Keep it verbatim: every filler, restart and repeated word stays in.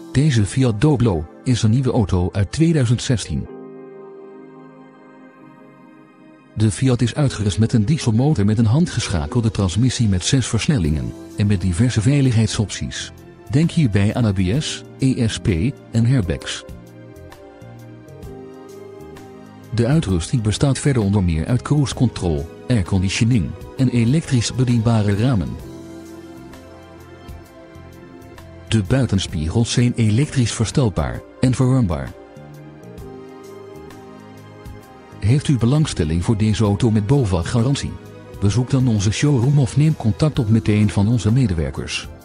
Deze Fiat Doblo is een nieuwe auto uit tweeduizend zestien. De Fiat is uitgerust met een dieselmotor met een handgeschakelde transmissie met zes versnellingen en met diverse veiligheidsopties. Denk hierbij aan A B S, E S P en airbags. De uitrusting bestaat verder onder meer uit cruise control, airconditioning en elektrisch bedienbare ramen. De buitenspiegels zijn elektrisch verstelbaar en verwarmbaar. Heeft u belangstelling voor deze auto met BOVAG garantie? Bezoek dan onze showroom of neem contact op met een van onze medewerkers.